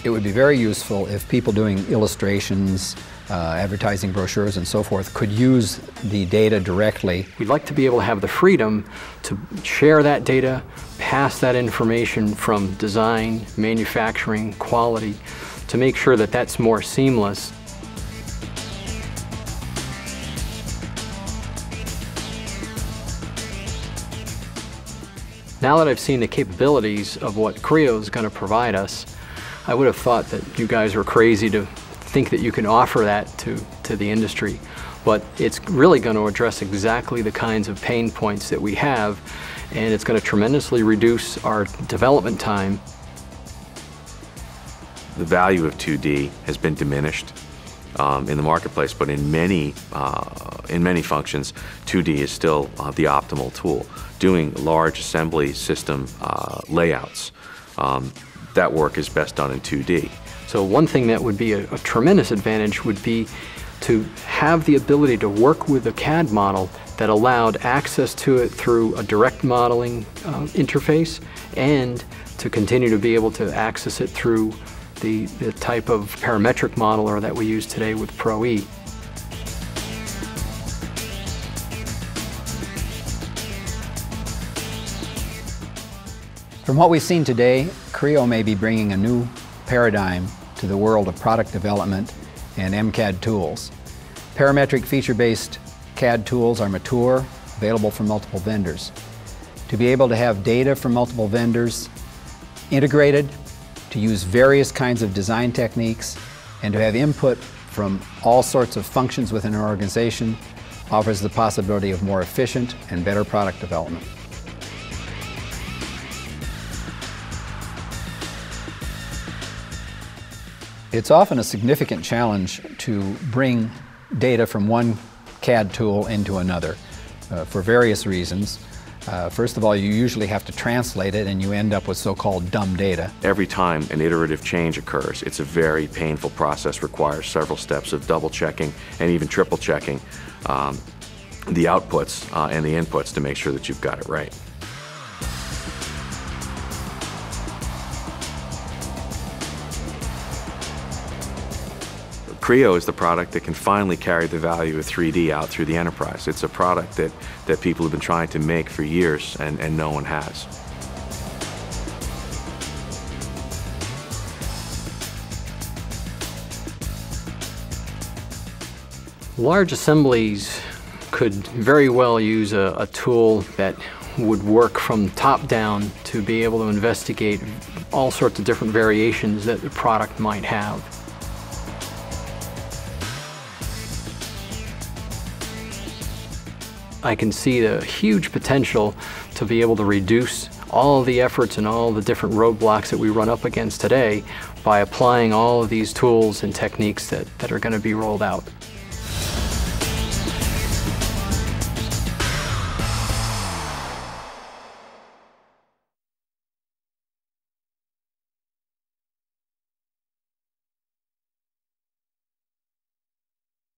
It would be very useful if people doing illustrations, advertising brochures and so forth could use the data directly. We'd like to be able to have the freedom to share that data, pass that information from design, manufacturing, quality, to make sure that that's more seamless. Now that I've seen the capabilities of what Creo is going to provide us, I would have thought that you guys were crazy to think that you can offer that to the industry. But it's really going to address exactly the kinds of pain points that we have, and it's going to tremendously reduce our development time. The value of 2D has been diminished in the marketplace, but in many functions, 2D is still the optimal tool. Doing large assembly system layouts, that work is best done in 2D. So one thing that would be a tremendous advantage would be to have the ability to work with a CAD model that allowed access to it through a direct modeling interface, and to continue to be able to access it through the type of parametric modeler that we use today with Pro-E. From what we've seen today, Creo may be bringing a new paradigm to the world of product development and MCAD tools. Parametric feature-based CAD tools are mature, available from multiple vendors. To be able to have data from multiple vendors integrated, to use various kinds of design techniques, and to have input from all sorts of functions within an organization offers the possibility of more efficient and better product development. It's often a significant challenge to bring data from one CAD tool into another for various reasons. First of all, you usually have to translate it, and you end up with so-called dumb data. Every time an iterative change occurs, it's a very painful process, requires several steps of double checking and even triple checking the outputs and the inputs to make sure that you've got it right. Creo is the product that can finally carry the value of 3D out through the enterprise. It's a product that people have been trying to make for years, and no one has. Large assemblies could very well use a tool that would work from top down to be able to investigate all sorts of different variations that the product might have. I can see the huge potential to be able to reduce all of the efforts and all the different roadblocks that we run up against today by applying all of these tools and techniques that are going to be rolled out.